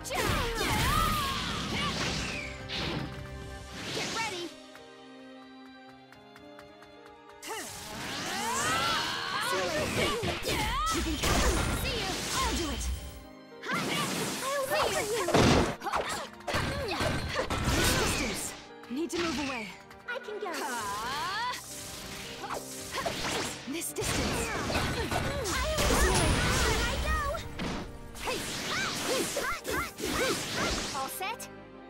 Get ready! You can count on me. See you! I'll do it! I'll wait for you! This distance. Need to move away. I can go. This distance. All set?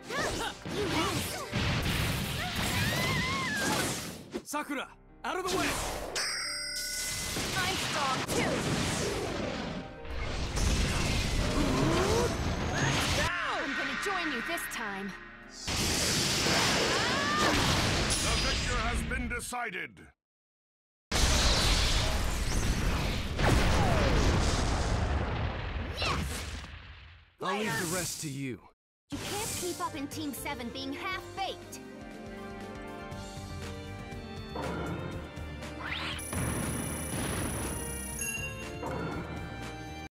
Sakura, out of the way! I'm strong too! I'm gonna join you this time. The victor has been decided. Yes! I'll leave the rest to you. You can't keep up in Team 7 being half-baked.